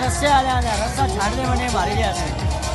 रस्से आल्या रस्सा छाडले म्हणे मारिले असे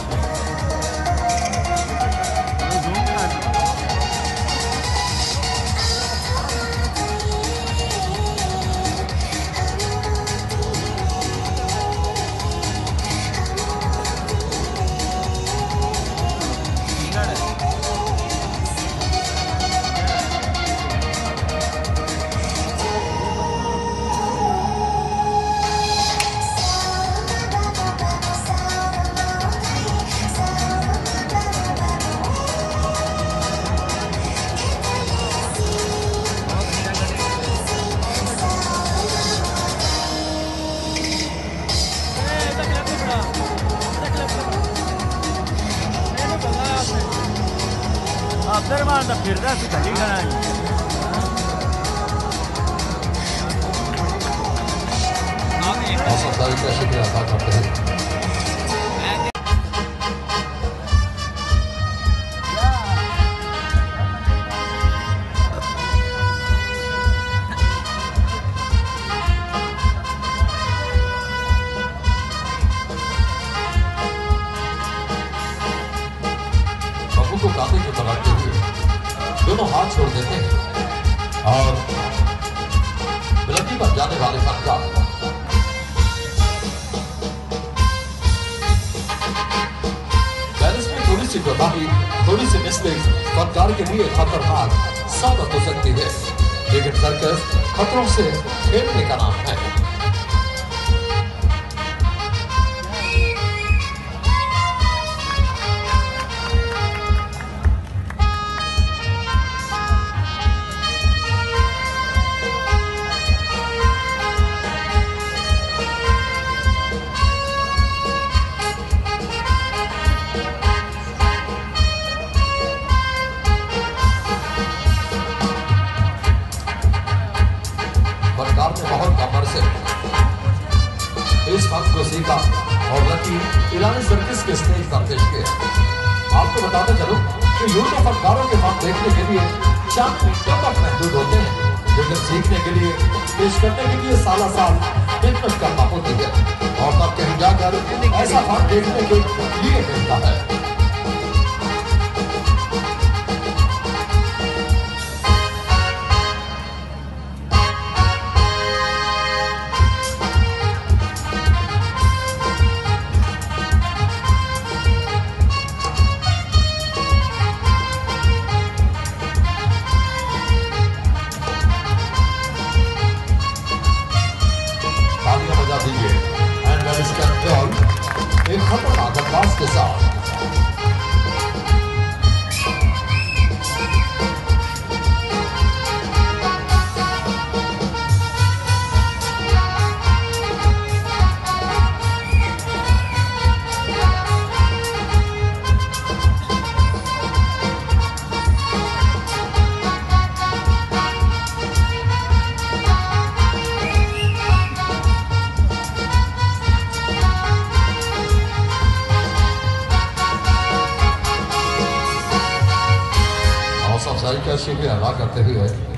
अब्दर मारता फिरता खाली का शुक्रिया अदा करते हैं। प्रभु को कांधे पे पकड़ते हुए दोनों हाथ छोड़ देते हैं और बिलंदी पर जाने वाले फनकार बैलेंस में थोड़ी सी कोताही, थोड़ी सी मिस्टेक फनकार के लिए खतरनाक साबित हो सकती है, लेकिन सर्कस खतरों से खेलने का नाम है। फनकार ने बहुत कमर से इस फन को सीखा और लकी ईरानी सर्कस के स्टेज पर पेश किया। आपको बताते चलो कि यूं तो फनकारों के फन देखने के लिए चंद मिनटों तक महदूद होते हैं, लेकिन सीखने के लिए, पेश करने के लिए साल मेहनत करना होती है और तब कहीं जाकर ऐसा फन देखने के लिए मिलता है। बजा दीजिए एंड वेल इसका कंट्रोल एक खतरनाक अंदाज के साथ। का शुक्रिया अदा करते हुए